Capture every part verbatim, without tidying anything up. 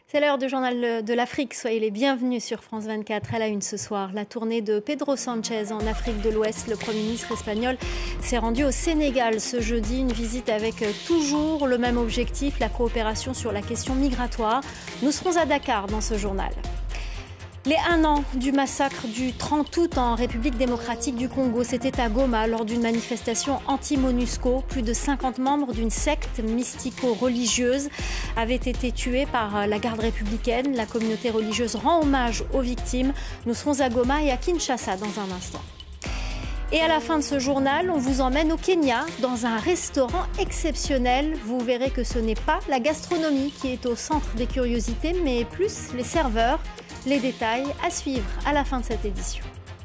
C'est l'heure du journal de l'Afrique. Soyez les bienvenus sur France vingt-quatre. À la une ce soir, la tournée de Pedro Sanchez en Afrique de l'Ouest. Le Premier ministre espagnol s'est rendu au Sénégal ce jeudi. Une visite avec toujours le même objectif, la coopération sur la question migratoire. Nous serons à Dakar dans ce journal. Les un an du massacre du trente août en République démocratique du Congo, c'était à Goma lors d'une manifestation anti-MONUSCO. Plus de cinquante membres d'une secte mystico-religieuse avaient été tués par la garde républicaine. La communauté religieuse rend hommage aux victimes. Nous serons à Goma et à Kinshasa dans un instant. Et à la fin de ce journal, on vous emmène au Kenya, dans un restaurant exceptionnel. Vous verrez que ce n'est pas la gastronomie qui est au centre des curiosités, mais plus les serveurs. Les détails à suivre à la fin de cette édition.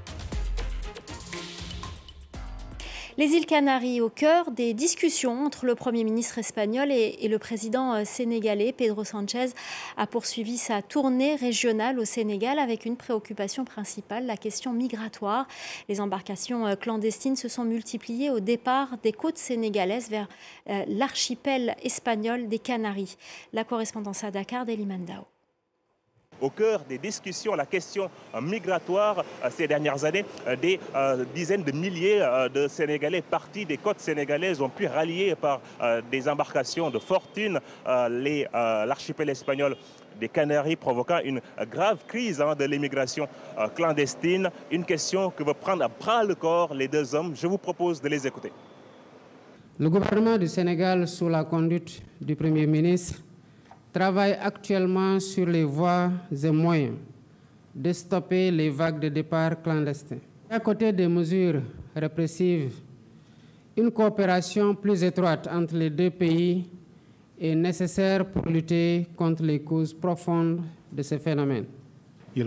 Les îles Canaries au cœur des discussions entre le Premier ministre espagnol et, et le président sénégalais. Pedro Sanchez a poursuivi sa tournée régionale au Sénégal avec une préoccupation principale, la question migratoire. Les embarcations clandestines se sont multipliées au départ des côtes sénégalaises vers euh, l'archipel espagnol des Canaries. La correspondance à Dakar d'Eliman Dao. Au cœur des discussions, la question migratoire ces dernières années, des euh, dizaines de milliers de Sénégalais partis des côtes sénégalaises ont pu rallier par euh, des embarcations de fortune euh, l'archipel euh, espagnol des Canaries, provoquant une grave crise hein, de l'immigration euh, clandestine. Une question que veut prendre à bras le corps les deux hommes. Je vous propose de les écouter. Le gouvernement du Sénégal, sous la conduite du Premier ministre, travaille actuellement sur les voies et moyens de stopper les vagues de départ clandestins. À côté des mesures répressives, une coopération plus étroite entre les deux pays est nécessaire pour lutter contre les causes profondes de ce phénomène. Le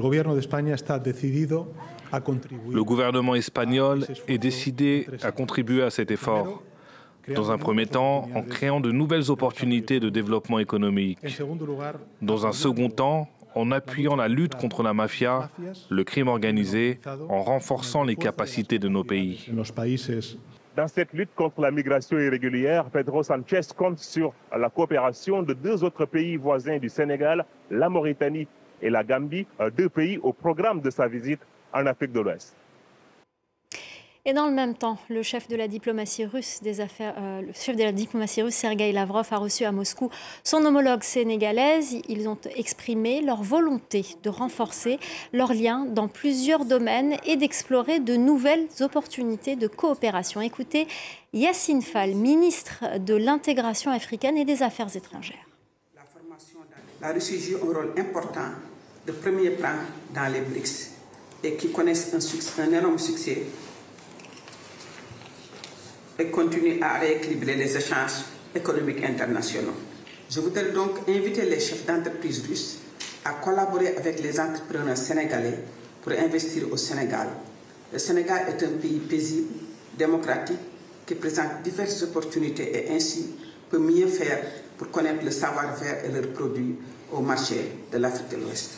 gouvernement espagnol est décidé à contribuer à cet effort. Dans un premier temps, en créant de nouvelles opportunités de développement économique. Dans un second temps, en appuyant la lutte contre la mafia, le crime organisé, en renforçant les capacités de nos pays. Dans cette lutte contre la migration irrégulière, Pedro Sanchez compte sur la coopération de deux autres pays voisins du Sénégal, la Mauritanie et la Gambie, deux pays au programme de sa visite en Afrique de l'Ouest. Et dans le même temps, le chef de la diplomatie russe des affaires, euh, le chef de la diplomatie russe, Sergueï Lavrov, a reçu à Moscou son homologue sénégalaise. Ils ont exprimé leur volonté de renforcer leurs liens dans plusieurs domaines et d'explorer de nouvelles opportunités de coopération. Écoutez Yassine Fall, ministre de l'intégration africaine et des affaires étrangères. La formation dans la Russie joue un rôle important de premier plan dans les B R I C S et qui connaissent un, succès, un énorme succès et continue à rééquilibrer les échanges économiques internationaux. Je voudrais donc inviter les chefs d'entreprise russes à collaborer avec les entrepreneurs sénégalais pour investir au Sénégal. Le Sénégal est un pays paisible, démocratique, qui présente diverses opportunités et ainsi peut mieux faire pour connaître le savoir-faire et leurs produits au marché de l'Afrique de l'Ouest.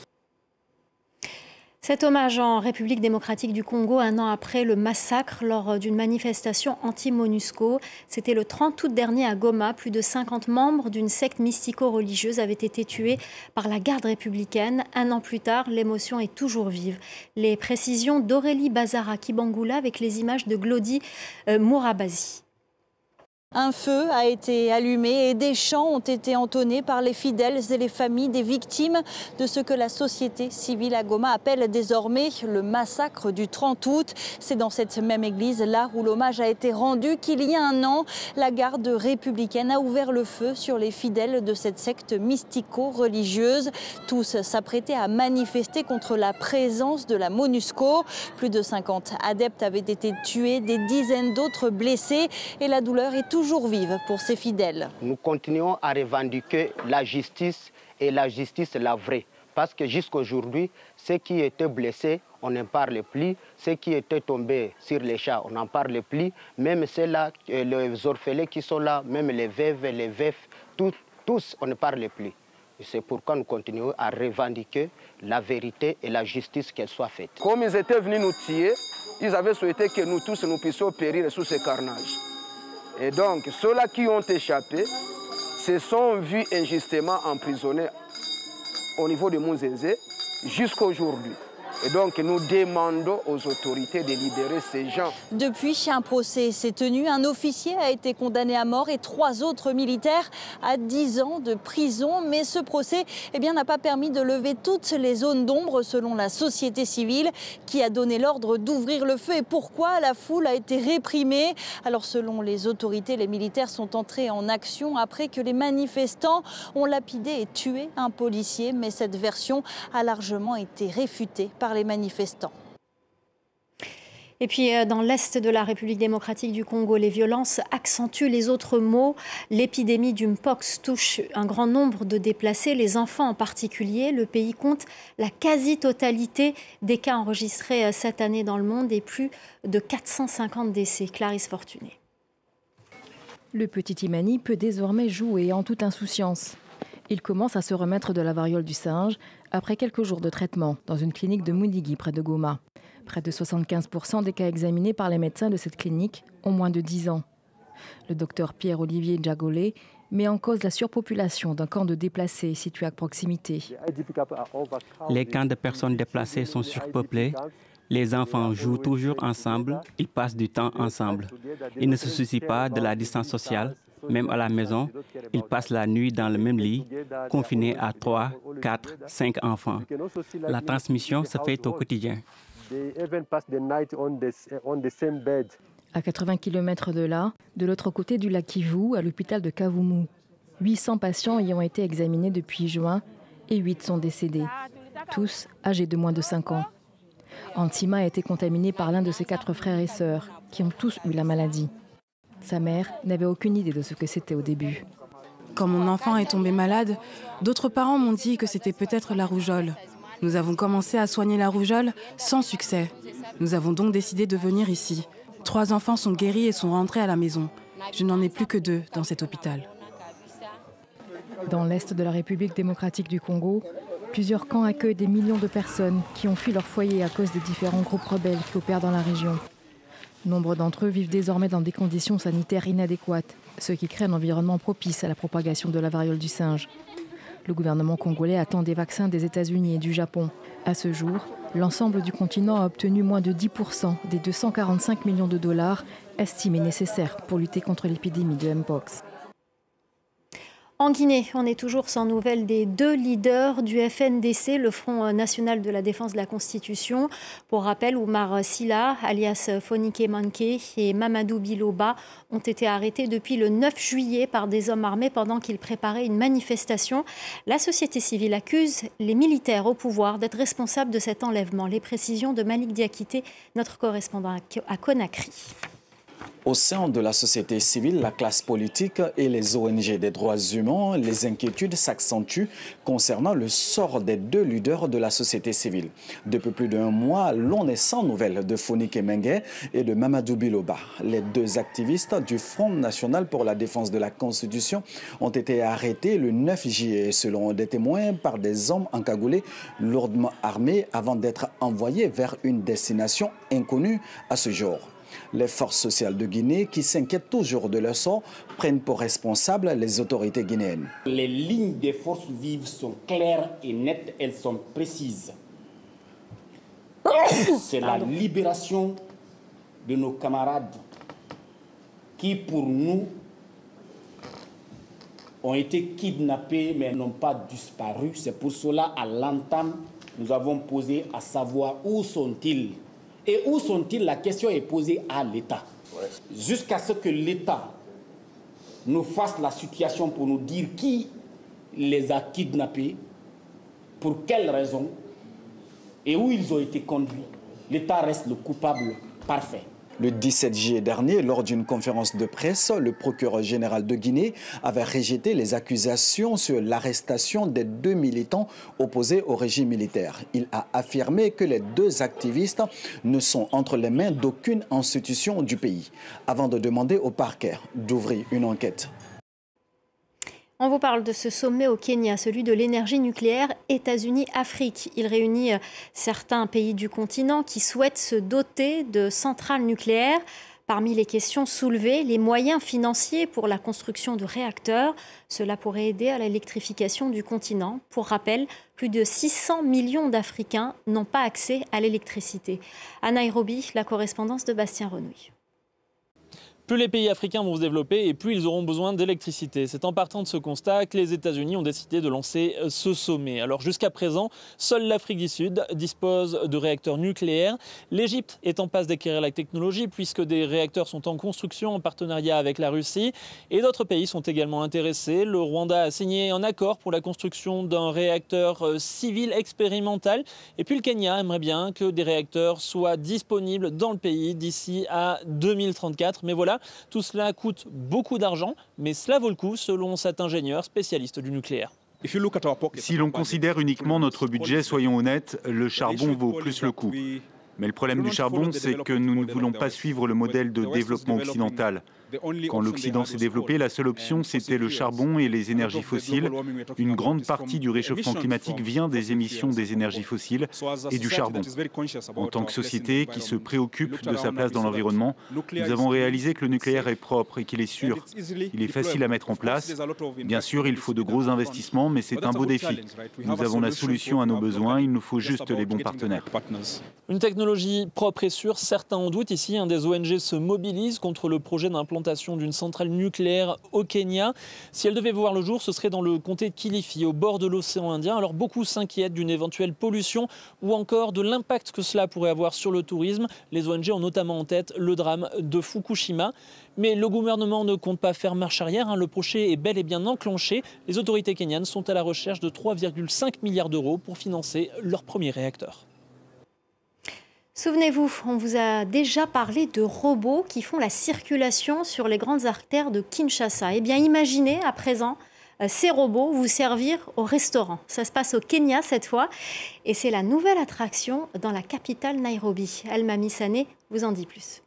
Cet hommage en République démocratique du Congo, un an après le massacre lors d'une manifestation anti-MONUSCO. C'était le trente août dernier à Goma. Plus de cinquante membres d'une secte mystico-religieuse avaient été tués par la garde républicaine. Un an plus tard, l'émotion est toujours vive. Les précisions d'Aurélie Bazara-Kibangula avec les images de Glody euh, Mourabazi. Un feu a été allumé et des chants ont été entonnés par les fidèles et les familles des victimes de ce que la société civile à Goma appelle désormais le massacre du trente août. C'est dans cette même église, là où l'hommage a été rendu, qu'il y a un an, la garde républicaine a ouvert le feu sur les fidèles de cette secte mystico-religieuse. Tous s'apprêtaient à manifester contre la présence de la MONUSCO. Plus de cinquante adeptes avaient été tués, des dizaines d'autres blessés et la douleur est toujours toujours vive pour ses fidèles. Nous continuons à revendiquer la justice et la justice la vraie. Parce que jusqu'à aujourd'hui, ceux qui étaient blessés, on n'en parle plus. Ceux qui étaient tombés sur les chats, on n'en parle plus. Même ceux-là, les orphelins qui sont là, même les veuves, les veufs, tous, tous on ne parle plus. C'est pourquoi nous continuons à revendiquer la vérité et la justice qu'elle soit faite. Comme ils étaient venus nous tuer, ils avaient souhaité que nous tous nous puissions périr sous ce carnage. Et donc, ceux-là qui ont échappé se sont vus injustement emprisonnés au niveau de Mouzenzé jusqu'à aujourd'hui. Et donc, nous demandons aux autorités de libérer ces gens. Depuis, un procès s'est tenu. Un officier a été condamné à mort et trois autres militaires à dix ans de prison. Mais ce procès eh bien, n'a pas permis de lever toutes les zones d'ombre selon la société civile qui a donné l'ordre d'ouvrir le feu. Et pourquoi la foule a été réprimée? Alors, selon les autorités, les militaires sont entrés en action après que les manifestants ont lapidé et tué un policier. Mais cette version a largement été réfutée par les manifestants. Et puis, dans l'est de la République démocratique du Congo, les violences accentuent les autres maux. L'épidémie du mpox touche un grand nombre de déplacés, les enfants en particulier. Le pays compte la quasi-totalité des cas enregistrés cette année dans le monde et plus de quatre cent cinquante décès. Clarisse Fortuné. Le petit Imani peut désormais jouer en toute insouciance. Il commence à se remettre de la variole du singe après quelques jours de traitement dans une clinique de Mundigi près de Goma. Près de soixante-quinze pour cent des cas examinés par les médecins de cette clinique ont moins de dix ans. Le docteur Pierre-Olivier Djagolé met en cause la surpopulation d'un camp de déplacés situé à proximité. Les camps de personnes déplacées sont surpeuplés. Les enfants jouent toujours ensemble, ils passent du temps ensemble. Ils ne se soucient pas de la distance sociale. Même à la maison, ils passent la nuit dans le même lit, confinés à trois, quatre, cinq enfants. La transmission se fait au quotidien. À quatre-vingts kilomètres de là, de l'autre côté du lac Kivu, à l'hôpital de Kavumu, huit cents patients y ont été examinés depuis juin et huit sont décédés, tous âgés de moins de cinq ans. Antima a été contaminé par l'un de ses quatre frères et sœurs, qui ont tous eu la maladie. Sa mère n'avait aucune idée de ce que c'était au début. Quand mon enfant est tombé malade, d'autres parents m'ont dit que c'était peut-être la rougeole. Nous avons commencé à soigner la rougeole sans succès. Nous avons donc décidé de venir ici. Trois enfants sont guéris et sont rentrés à la maison. Je n'en ai plus que deux dans cet hôpital. Dans l'est de la République démocratique du Congo, plusieurs camps accueillent des millions de personnes qui ont fui leur foyer à cause des différents groupes rebelles qui opèrent dans la région. Nombre d'entre eux vivent désormais dans des conditions sanitaires inadéquates, ce qui crée un environnement propice à la propagation de la variole du singe. Le gouvernement congolais attend des vaccins des États-Unis et du Japon. À ce jour, l'ensemble du continent a obtenu moins de dix pour cent des deux cent quarante-cinq millions de dollars estimés nécessaires pour lutter contre l'épidémie de mpox. En Guinée, on est toujours sans nouvelles des deux leaders du F N D C, le Front national de la défense de la Constitution. Pour rappel, Oumar Silla, alias Fonike Manke, et Mamadou Biloba ont été arrêtés depuis le neuf juillet par des hommes armés pendant qu'ils préparaient une manifestation. La société civile accuse les militaires au pouvoir d'être responsables de cet enlèvement. Les précisions de Malik Diakité, notre correspondant à Conakry. Au sein de la société civile, la classe politique et les O N G des droits humains, les inquiétudes s'accentuent concernant le sort des deux leaders de la société civile. Depuis plus d'un mois, l'on est sans nouvelles de Fonike Mengue et de Mamadou Biloba. Les deux activistes du Front national pour la défense de la Constitution ont été arrêtés le neuf juillet, selon des témoins, par des hommes encagoulés lourdement armés avant d'être envoyés vers une destination inconnue à ce jour. Les forces sociales de Guinée, qui s'inquiètent toujours de leur sort, prennent pour responsables les autorités guinéennes. Les lignes des forces vives sont claires et nettes, elles sont précises. C'est la libération de nos camarades qui, pour nous, ont été kidnappés mais n'ont pas disparu. C'est pour cela, à l'entame, nous avons posé à savoir où sont-ils. Et où sont-ils? La question est posée à l'État. Ouais. Jusqu'à ce que l'État nous fasse la situation pour nous dire qui les a kidnappés, pour quelles raisons et où ils ont été conduits. L'État reste le coupable parfait. Le dix-sept juillet dernier, lors d'une conférence de presse, le procureur général de Guinée avait rejeté les accusations sur l'arrestation des deux militants opposés au régime militaire. Il a affirmé que les deux activistes ne sont entre les mains d'aucune institution du pays, avant de demander au parquet d'ouvrir une enquête. On vous parle de ce sommet au Kenya, celui de l'énergie nucléaire États-Unis-Afrique. Il réunit certains pays du continent qui souhaitent se doter de centrales nucléaires. Parmi les questions soulevées, les moyens financiers pour la construction de réacteurs. Cela pourrait aider à l'électrification du continent. Pour rappel, plus de six cents millions d'Africains n'ont pas accès à l'électricité. À Nairobi, la correspondance de Bastien Renouille. Plus les pays africains vont se développer et plus ils auront besoin d'électricité. C'est en partant de ce constat que les États-Unis ont décidé de lancer ce sommet. Alors jusqu'à présent, seule l'Afrique du Sud dispose de réacteurs nucléaires. L'Égypte est en passe d'acquérir la technologie puisque des réacteurs sont en construction en partenariat avec la Russie. Et d'autres pays sont également intéressés. Le Rwanda a signé un accord pour la construction d'un réacteur civil expérimental. Et puis le Kenya aimerait bien que des réacteurs soient disponibles dans le pays d'ici à deux mille trente-quatre. Mais voilà, tout cela coûte beaucoup d'argent, mais cela vaut le coup selon cet ingénieur spécialiste du nucléaire. Si l'on considère uniquement notre budget, soyons honnêtes, le charbon vaut plus le coup. Mais le problème du charbon, c'est que nous ne voulons pas suivre le modèle de développement occidental. Quand l'Occident s'est développé, la seule option, c'était le charbon et les énergies fossiles. Une grande partie du réchauffement climatique vient des émissions des énergies fossiles et du charbon. En tant que société qui se préoccupe de sa place dans l'environnement, nous avons réalisé que le nucléaire est propre et qu'il est sûr. Il est facile à mettre en place. Bien sûr, il faut de gros investissements, mais c'est un beau défi. Nous avons la solution à nos besoins, il nous faut juste les bons partenaires. Une technologie propre et sûre, certains en doutent ici. Hein, des O N G se mobilisent contre le projet d'implantation d'une centrale nucléaire au Kenya. Si elle devait voir le jour, ce serait dans le comté de Kilifi, au bord de l'océan Indien. Alors beaucoup s'inquiètent d'une éventuelle pollution ou encore de l'impact que cela pourrait avoir sur le tourisme. Les O N G ont notamment en tête le drame de Fukushima. Mais le gouvernement ne compte pas faire marche arrière. Hein. Le projet est bel et bien enclenché. Les autorités kenyanes sont à la recherche de trois virgule cinq milliards d'euros pour financer leur premier réacteur. Souvenez-vous, on vous a déjà parlé de robots qui font la circulation sur les grandes artères de Kinshasa. Eh bien, imaginez à présent ces robots vous servir au restaurant. Ça se passe au Kenya cette fois et c'est la nouvelle attraction dans la capitale Nairobi. Almami Sané vous en dit plus.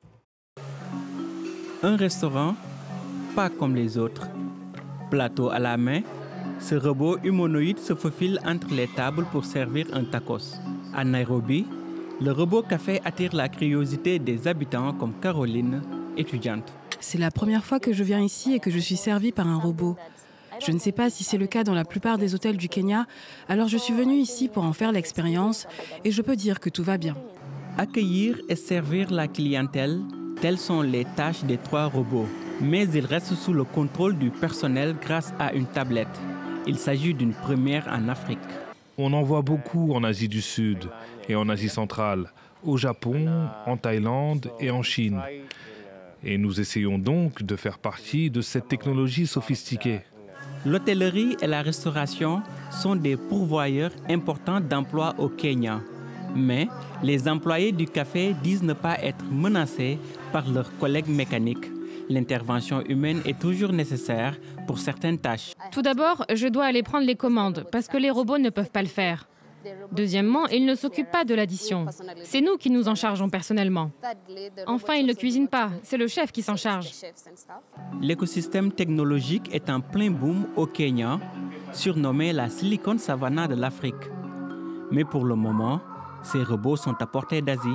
Un restaurant, pas comme les autres. Plateau à la main, ce robot humanoïde se faufile entre les tables pour servir un tacos. À Nairobi, le robot café attire la curiosité des habitants comme Caroline, étudiante. C'est la première fois que je viens ici et que je suis servie par un robot. Je ne sais pas si c'est le cas dans la plupart des hôtels du Kenya, alors je suis venue ici pour en faire l'expérience et je peux dire que tout va bien. Accueillir et servir la clientèle, telles sont les tâches des trois robots. Mais ils restent sous le contrôle du personnel grâce à une tablette. Il s'agit d'une première en Afrique. On en voit beaucoup en Asie du Sud et en Asie centrale, au Japon, en Thaïlande et en Chine. Et nous essayons donc de faire partie de cette technologie sophistiquée. L'hôtellerie et la restauration sont des pourvoyeurs importants d'emplois au Kenya. Mais les employés du café disent ne pas être menacés par leurs collègues mécaniques. L'intervention humaine est toujours nécessaire pour certaines tâches. Tout d'abord, je dois aller prendre les commandes parce que les robots ne peuvent pas le faire. Deuxièmement, ils ne s'occupent pas de l'addition. C'est nous qui nous en chargeons personnellement. Enfin, ils ne cuisinent pas. C'est le chef qui s'en charge. L'écosystème technologique est en plein boom au Kenya, surnommé la Silicon Savannah de l'Afrique. Mais pour le moment, ces robots sont à portée d'Asie.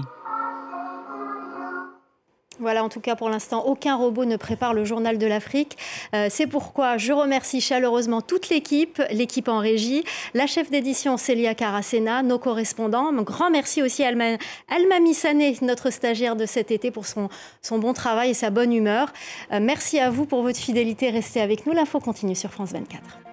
Voilà, en tout cas pour l'instant, aucun robot ne prépare le journal de l'Afrique. Euh, c'est pourquoi je remercie chaleureusement toute l'équipe, l'équipe en régie, la chef d'édition Célia Caracena, nos correspondants. Un grand merci aussi à Alma, Almami Sané, notre stagiaire de cet été, pour son, son bon travail et sa bonne humeur. Euh, merci à vous pour votre fidélité. Restez avec nous. L'info continue sur France vingt-quatre.